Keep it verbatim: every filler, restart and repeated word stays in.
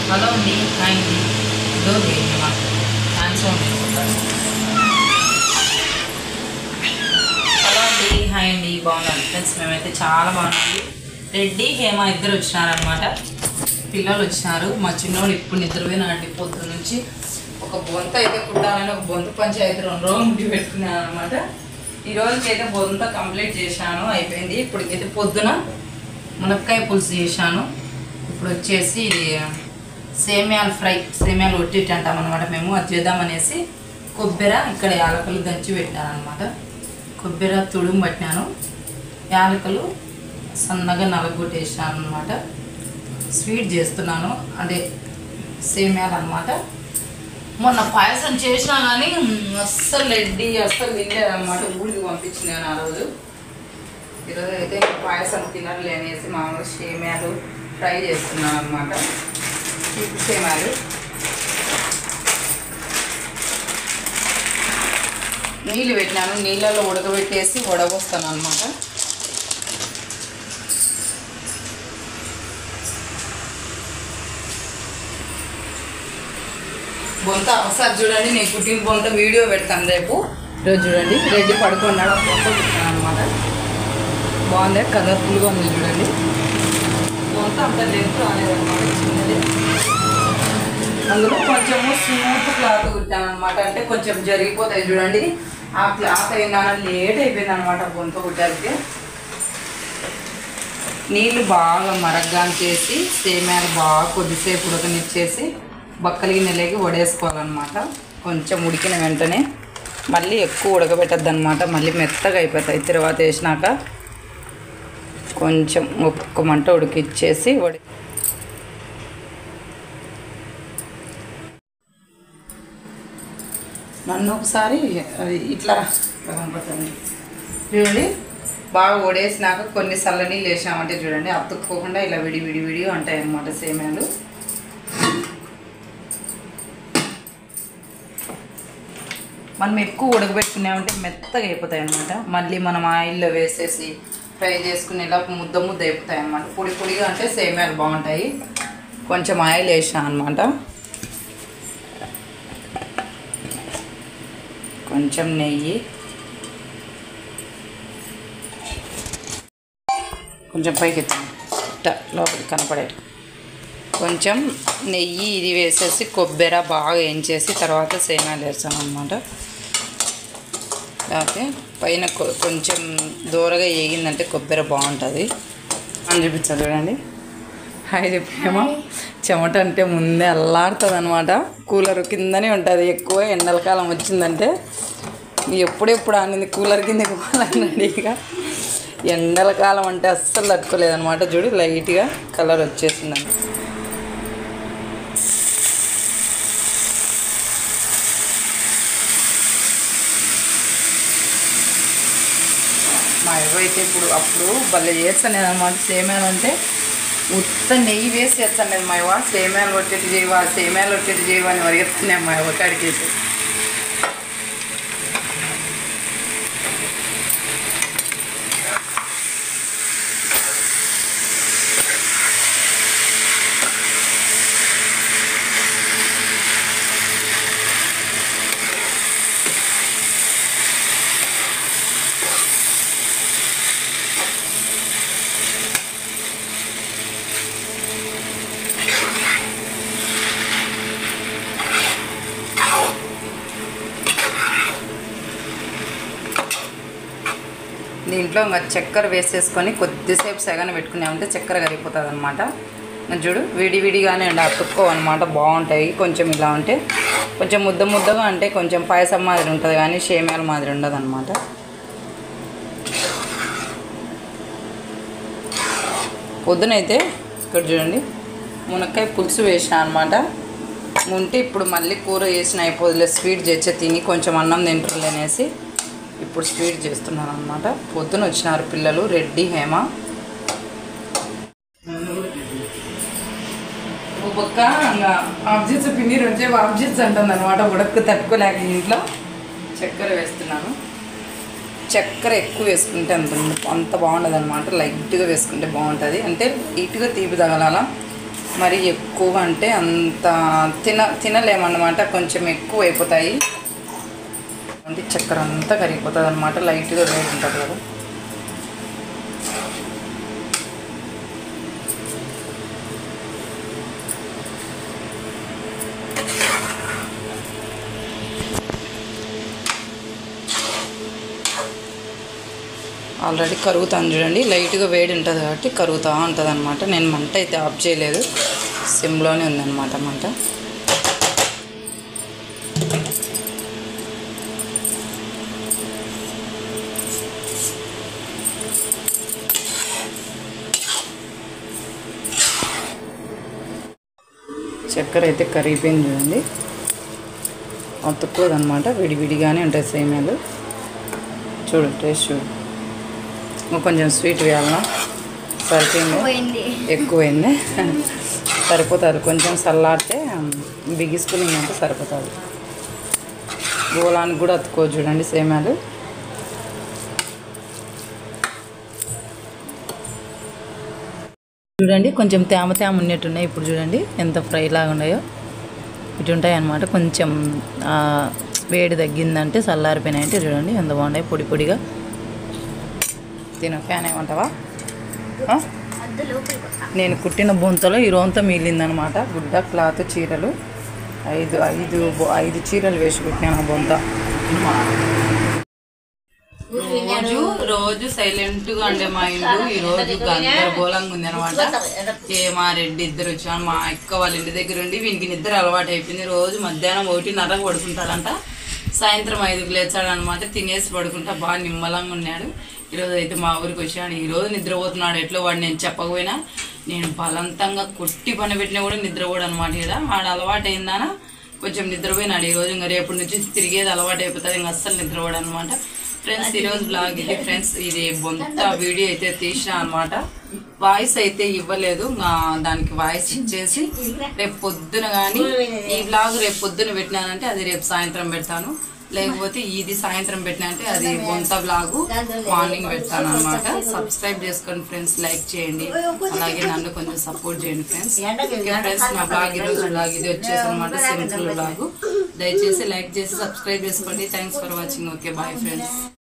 Hello అండి, hi అండి. Door వేయండి, మా హ్యాండ్స్ ఆన్ అయిపోతారు. హలో అండి, హాయ్ అండి. బాగున్నాను ఫ్రెండ్స్, మేమైతే చాలా బాగున్నాము. రెడ్డి హేమ ఇద్దరు వచ్చినారనమాట. పిల్లలు వచ్చినారు. మా చిన్నోడు ఇప్పుడు నిద్రపోయినాడు. పొద్దు నుంచి ఒక బొంత అయితే కుట్టాలని ఒక బొంత పంచాయతీ రెండు రోజులు ముట్టి పెట్టుకున్నాను అనమాట. ఈ రోజుకి అయితే బొంత కంప్లీట్ చేశాను, అయిపోయింది. ఇప్పటికైతే పొద్దున మునక్కాయ పులుసు చేశాను. ఇప్పుడు వచ్చేసి సేమ్యాలు ఫ్రై, సేమ్యాలు ఒట్టిట్టు అంటాం అనమాట మేము. అది చేద్దామనేసి కొబ్బరి ఇక్కడ యాలకులు దంచి పెట్టాను అనమాట. కొబ్బరి తుడుము పట్టినాను, యాలకులు సన్నగా నలగొట్టేసాను అనమాట. స్వీట్ చేస్తున్నాను, అదే సేమ్యాలు అనమాట. మొన్న పాయసం చేసినా కానీ అస్సలు రెడ్డి అస్సలు తినలేదన్నమాట. ఊరికి పంపించినాను ఆ రోజు. ఈరోజు అయితే పాయసం తినర్లే అనేసి మామూలు సేమ్యాలు ఫ్రై చేస్తున్నాను అనమాట. చీపు సేమ్యాలు నీళ్ళు పెట్టినాను, నీళ్ళలో ఉడకబెట్టేసి వడబోస్తాను అనమాట. బొంత ఒకసారి చూడండి, నేను కుట్టిన బొంత వీడియో పెడతాను రేపు. ఈరోజు చూడండి, రెడ్డి పడుకున్నాడు, బొంత కుట్టాను అనమాట. బాగుంది, కలర్ఫుల్గా ఉంది చూడండి. బొంత అంత లెంత్ రాలేదన్నమాట, చిన్నది. అందులో కొంచెము స్మూత్ క్లాత్ కుట్టాను అనమాట. అంటే కొంచెం జరిగిపోతాయి చూడండి. ఆ క్లాత్ అయినా లేట్ అయిపోయింది అనమాట బొంత కుట్టాలికి. నీళ్ళు బాగా మరగ్గాన్ చేసి సేమ్యాలు బాగా కొద్దిసేపు ఉడకనిచ్చేసి బక్కలికి నెలకి వడేసుకోవాలన్నమాట. కొంచెం ఉడికిన వెంటనే మళ్ళీ ఎక్కువ ఉడకబెట్టద్దు అనమాట, మళ్ళీ మెత్తగా అయిపోతాయి. తర్వాత వేసినాక కొంచెం ఒక్క మంట ఉడికిచ్చేసి వడి నన్ను ఒకసారి అది ఇట్లా కనపడుతుంది చూడండి. బాగా వడేసినాక కొన్ని చల్ల నీళ్ళు వేసామంటే చూడండి, అతుక్కోకుండా ఇలా విడి విడి విడి ఉంటాయి అన్నమాట సేమ్యాలు. మనం ఎక్కువ ఉడకబెట్టుకున్నామంటే మెత్తగా అయిపోతాయి అన్నమాట. మళ్ళీ మనం ఆయిల్లో వేసేసి ఫ్రై చేసుకునేలా ముద్ద ముద్ద అయిపోతాయి అన్నమాట. పొడి పొడిగా అంటే సేమ్యాలు బాగుంటాయి. కొంచెం ఆయిల్ వేసాను అనమాట, కొంచెం నెయ్యి, కొంచెం పైకి ఎత్తాను లోపలికి కనపడే కొంచెం నెయ్యి ఇది వేసేసి కొబ్బరి బాగా వేయించేసి తర్వాత సేమ్యాలు వేస్తాను అనమాట. లేకపోతే పైన కొంచెం దూరగా వేగిందంటే కొబ్బరి బాగుంటుంది అని చూపించాలి చూడండి. హాయ్ చెప్పేమో చెమట అంటే ముందే అల్లాడుతుంది అనమాట. కూలర్ కిందనే ఉంటుంది ఎక్కువ. ఎండలకాలం వచ్చిందంటే ఎప్పుడెప్పుడు ఆనింది కూలర్ కింద పోవాలన్నాడు. ఇక ఎండల కాలం అంటే అస్సలు తట్టుకోలేదనమాట. చూడు లైట్గా కలర్ వచ్చేసిందండి. మా ఇవ్వ అయితే ఇప్పుడు అప్పుడు భలే చేస్తాను అనమాట. సేమ్యాలు అంటే ఉత్త నెయ్యి వేసి చేస్తాను నేను. మా ఇవ్వ సేమ్యాలు కొట్టేటి చేయవా, సేమ్యాలు కొట్టేటి చేయవా అని వరిగెత్తున్నాను మా ఇవ్వ కాడికి. అయితే దీంట్లో ఇంకా చక్కెర వేసేసుకొని కొద్దిసేపు సెగన పెట్టుకున్నామంటే చక్కెర కరిగిపోతుంది అనమాట. చూడు విడివిడిగానే అండి, అతుక్కోవన్నమాట. బాగుంటాయి. కొంచెం ఇలా ఉంటే కొంచెం ముద్ద ముద్దగా అంటే కొంచెం పాయసం మాదిరి ఉంటుంది, కానీ సేమ్యాల మాదిరి ఉండదు అనమాట. పొద్దునైతే ఇక్కడ చూడండి మునక్కాయ పులుసు వేసినా అనమాట. ఉంటే ఇప్పుడు మళ్ళీ కూర వేసిన అయిపోదులే, స్వీట్ చేసే తిని కొంచెం అన్నం తింటారులే అనేసి ఇప్పుడు స్వీట్ చేస్తున్నాను అనమాట. పొద్దున వచ్చినారు పిల్లలు రెడ్డి హేమ. ఒక పక్క ఇంకా ఆబ్జెక్ట్స్ పిండి రోజే ఆబ్జెక్ట్స్ అంటుంది అనమాట. ఉడక్కు తట్టుకోలేక ఇంట్లో చక్కెర వేస్తున్నాను. చక్కెర ఎక్కువ వేసుకుంటే అంత అంత బాగుండదు అనమాట. లైట్గా వేసుకుంటే బాగుంటుంది. అంటే లైట్గా తీపి తగలాల. మరి ఎక్కువ అంటే అంత తిన తినలేమన్నమాట, కొంచెం ఎక్కువ అయిపోతాయి అంటే చక్కెర అంతా కరిగిపోతుంది అనమాట. లైట్గా వేడి ఉంటుంది కదా. ఆల్రెడీ కరుగుతాను చూడండి, లైట్గా వేడి ఉంటుంది కాబట్టి కరుగుతూ ఉంటుంది అనమాట. నేను మంట అయితే ఆఫ్ చేయలేదు, సిమ్లోనే ఉందన్నమాట మంట. చక్కెర అయితే కరిగిపోయింది చూడండి, అతుక్కోదనమాట, విడివిడిగానే ఉంటాయి సేమియాలు. చూడు టేస్ట్ చూడు. కొంచెం స్వీట్ వేయాలన్నా, సరిపోయింది, ఎక్కువైంది. సరిపోతుంది, కొంచెం చల్లారితే బిగిసుకునిందంటే సరిపోతుంది. గోలానికి కూడా అతుక్కో చూడండి సేమియాలు. చూడండి కొంచెం తేమ తేమ ఉన్నట్టున్నాయి. ఇప్పుడు చూడండి ఎంత ఫ్రై లాగా ఉన్నాయో, ఇటు ఉంటాయి అన్నమాట. కొంచెం వేడి తగ్గిందంటే చల్లారిపోయినాయంటే చూడండి ఎంత బాగున్నాయి, పొడి పొడిగా. తిన ఫ్యాన్ ఏమంటావా? నేను కుట్టిన బొంతలో ఈ రోజంతా మిగిలిందనమాట. గుడ్డ, క్లాత్, చీరలు ఐదు ఐదు ఐదు చీరలు వేసి కుట్టినాను ఆ బొంత. రోజు రోజు సైలెంట్గా ఉండే మా ఇల్లు ఈ రోజు గందరగోళంగా ఉంది అనమాట. ఏ మా రెడ్డి ఇద్దరు వచ్చాను, మా అక్క వాళ్ళ ఇంటి దగ్గర ఉండి వీనికి నిద్ర అలవాటు అయిపోయింది. రోజు మధ్యాహ్నం ఒకటిన్నరకు పడుకుంటాడంట, సాయంత్రం ఐదుకు లేచాడనమాట. తినేసి పడుకుంటా బాగా నిమ్మలంగా ఉన్నాడు. ఈరోజు అయితే మా ఊరికి వచ్చాడు, ఈరోజు నిద్రపోతున్నాడు. ఎట్లో వాడు నేను చెప్పకపోయినా, నేను బలవంతంగా కొట్టి పని పెట్టినా కూడా నిద్రపోడు అనమాట. కదా వాడు అలవాటు అయిందానా కొంచెం నిద్రపోయినాడు ఈరోజు. ఇంకా రేపటి నుంచి తిరిగేది అలవాటు అయిపోతుంది, ఇంకా అస్సలు నిద్రపోడు అనమాట. ఫ్రెండ్స్ ఈరోజు బ్లాగ్ ఇది. ఫ్రెండ్స్ ఇది బొంత వీడియో అయితే తీసిన అనమాట. వాయిస్ అయితే ఇవ్వలేదు, దానికి వాయిస్ ఇచ్చేసి రేపు పొద్దున కానీ ఈ బ్లాగ్ రేపు పొద్దున పెట్టినానంటే అది రేపు సాయంత్రం పెడతాను, లేకపోతే ఇది సాయంత్రం పెట్టినంటే అది బొంత బ్లాగు మార్నింగ్ పెడతాను అనమాట. సబ్స్క్రైబ్ చేసుకోండి ఫ్రెండ్స్, లైక్ చేయండి, అలాగే నన్ను కొంచెం సపోర్ట్ చేయండి ఫ్రెండ్స్. ఫ్రెండ్స్ నా బ్లాగ్ ఈరోజు బ్లాగ్ ఇది వచ్చేసి అనమాట, సింపుల్ బ్లాగు. దయచేసి లైక్ చేసి సబ్స్క్రైబ్ చేసుకోండి. Thanks for watching. Okay bye friends.